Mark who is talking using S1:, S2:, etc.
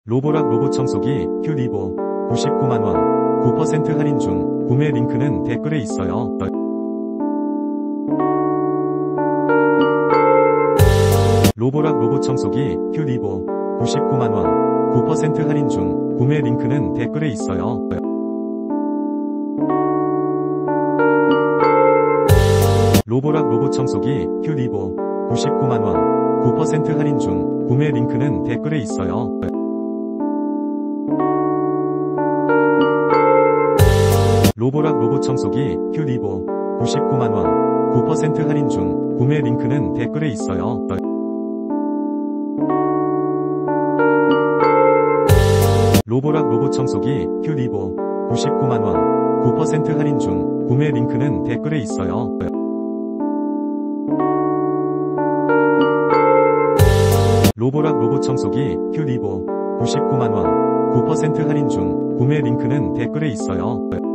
S1: 로보락 로봇 청소기 큐리보 99만원 9% 할인 중. 구매 링크는 댓글에 있어요. 로보락 로봇 청소기 큐리보 99만원 9% 할인 중. 구매 링크는 댓글에 있어요. 로보락 로봇 청소기 큐리보 99만원 9% 할인 중. 구매 링크는 댓글에 있어요. 로보락 로봇 청소기 큐리보 99만원 9% 할인 중. 구매 링크는 댓글에 있어요. 로보락 로봇 청소기 큐리보 99만원 9% 할인 중. 구매 링크는 댓글에 있어요. 로보락 로봇 청소기 큐리보 99만원 9% 할인 중. 구매 링크는 댓글에 있어요.